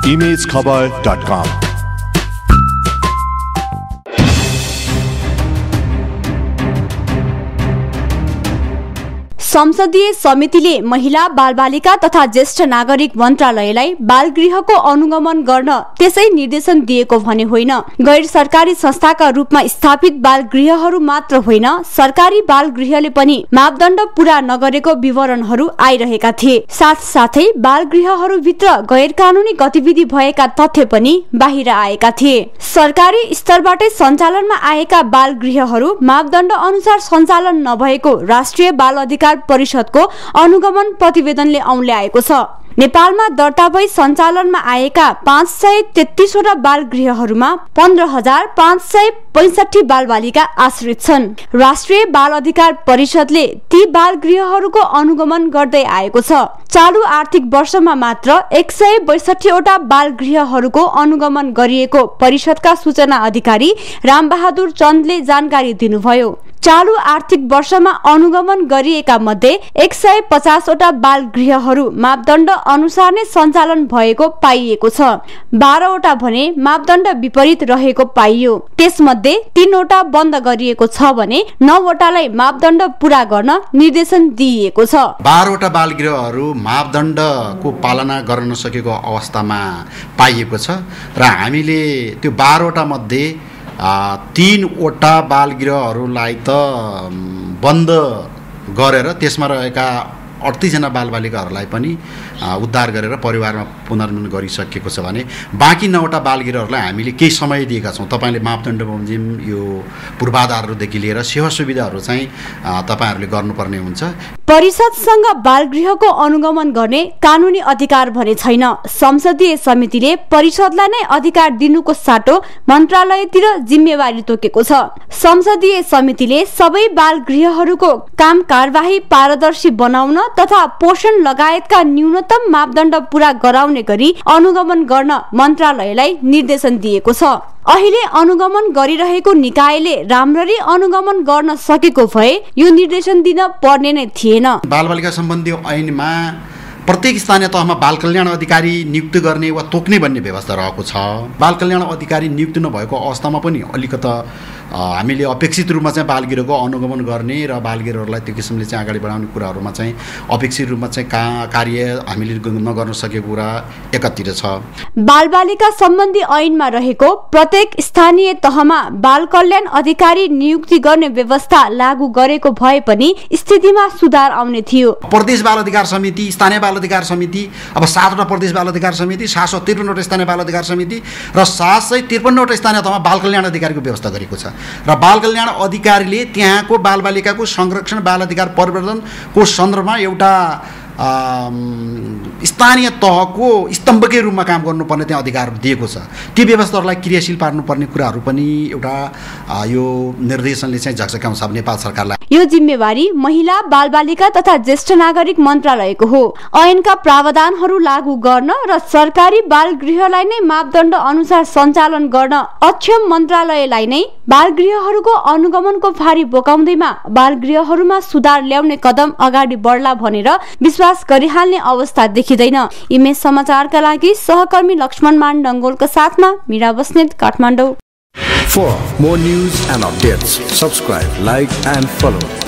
imagekhabar.com। संसदीय समितिले महिला बालबालिका तथा ज्येष्ठ नागरिक मन्त्रालयलाई बालगृहको अनुगमन गर्न त्यसै निर्देशन दिएको भने होइन। गैर सरकारी संस्थाका रूपमा स्थापित बालगृहहरू मात्र होइन, सरकारी बालगृहले पनि मापदण्ड पूरा नगरेको विवरणहरू आइरहेका थिए। साथसाथै बालगृहहरूभित्र गैर कानूनी गतिविधि भएका तथ्य पनि बाहिर आएका थिए। सरकारी स्तरबाटै सञ्चालनमा आएका बालगृहहरू मापदण्ड अनुसार सञ्चालन नभएको राष्ट्रिय बाल अधिकार परिषदको अनुगमन प्रतिवेदनले औँल्याएको छ। नेपालमा दर्ता भई सञ्चालनमा आएका 533 वटा बालगृहहरूमा 15,565 बालबालिका आश्रित छन्। राष्ट्रिय बाल अधिकार परिषदले ती बालगृहहरूको अनुगमन गर्दै आएको छ। चालू आर्थिक वर्षमा मात्र 162 वटा बालगृहहरूको अनुगमन गरिएको परिषदका सूचना अधिकारी रामबहादुर चन्दले जानकारी दिनुभयो। चालू आर्थिक वर्षमा अनुगमन गरिएका मध्ये 150 वटा बालगृहहरू मापदण्ड अनुसार नै सञ्चालन भएको पाइएको छ। 12 वटा भने मापदण्ड विपरीत रहेको पाइयो। त्यसमध्ये 3 वटा बन्द गरिएको छ भने 9 वटालाई मापदण्ड पूरा गर्न निर्देशन दिइएको छ। 12 वटा बालगृहहरू मापदण्डको पालना गर्न नसकेको अवस्थामा पाइएको छ र हामीले त्यो 12 वटा मध्ये 3 वटा बालगृहहरूलाई त बन्द गरेर त्यसमा रहेका 38 जना बालबालिकाहरूलाई पनि उद्धार गरेर परिवारमा पुनर्निर्माण गरिसकेको छ भने बाँकी 9 वटा बालगृहहरूलाई हामीले केही समय दिएका छौँ। तपाईँले मापदण्ड बमोजिम यो पूर्वाधारहरूदेखि लिएर सेवा सुविधाहरू चाहिँ तपाईँहरूले गर्नुपर्ने हुन्छ। परिषदसँग बालगृहको अनुगमन गर्ने कानुनी अधिकार भने छैन। संसदीय समितिले परिषदलाई नै अधिकार दिनुको साटो मन्त्रालयतिर जिम्मेवारी तोकेको छ। संसदीय समितिले सबै बालगृहहरूको काम कारबाही पारदर्शी बनाउन तथा पोषण लगायतका न्यूनतम मापदण्ड पूरा गराउने गरी अनुगमन गर्न मन्त्रालयलाई निर्देशन दिएको छ। अहिले अनुगमन गरिरहेको निकायले राम्ररी अनुगमन गर्न सकेको भए यो निर्देशन दिन पर्ने नै थिएन। बालबालिका सम्बन्धी ऐनमा प्रत्येक स्थानीय तहमा बाल कल्याण अधिकारी नियुक्त गर्ने वा तोक्ने भन्ने व्यवस्था रहेको छ। बाल कल्याण अधिकारी नियुक्त नभएको अवस्थामा पनि अलिकता हामीले अपेक्षित रूपमा चाहिँ बालगृहको अनुगमन गर्ने र बालगृहहरूलाई त्यो किसिमले चाहिँ अगाडि बढाउने कुराहरूमा चाहिँ अपेक्षित रूपमा चाहिँ कार्य हामीले नगर्न सकेको कुरा एकातिर छ। बालबालिका सम्बन्धी ऐनमा रहेको प्रत्येक स्थानीय तहमा बाल कल्याण अधिकारी नियुक्ति गर्ने व्यवस्था लागू गरेको भए पनि स्थितिमा सुधार आउने थियो। प्रदेश बाल अधिकार समिति, स्थानीय बाल अधिकार समिति, अब 7 वटा प्रदेश बाल अधिकार समिति, 753 वटा स्थानीय बाल अधिकार समिति र 753 वटा स्थानीय तहमा बाल कल्याण अधिकारीको व्यवस्था गरेको छ र बाल कल्याण अधिकारीले त्यहाँको बालबालिकाको संरक्षण, बाल अधिकार परिवर्तनको सन्दर्भमा एउटा स्थानीय तहको स्तम्भकै रूपमा काम गर्नुपर्ने त्यहाँ अधिकार दिएको छ। ती व्यवस्थाहरूलाई क्रियाशील पार्नुपर्ने कुराहरू पनि एउटा यो निर्देशनले चाहिँ झकझक्याउँछ नेपाल सरकारलाई। यो जिम्मेवारी महिला, बालबालिका तथा ज्येष्ठ नागरिक मन्त्रालयको हो। ऐनका प्रावधानहरू लागू गर्न र सरकारी बालगृहलाई नै मापदण्ड अनुसार सञ्चालन गर्न अक्षम मन्त्रालयलाई नै बालगृहहरूको अनुगमनको भारी बोकाउँदैमा बालगृहहरूमा सुधार ल्याउने कदम अगाडि बढ्ला भनेर विश्वास गरिहाल्ने अवस्था देखिँदैन। इमेज समाचारका लागि सहकर्मी लक्ष्मण मान डङ्गोलको साथमा Meera Basnet, Kathmandu. For more news and updates, subscribe, like and follow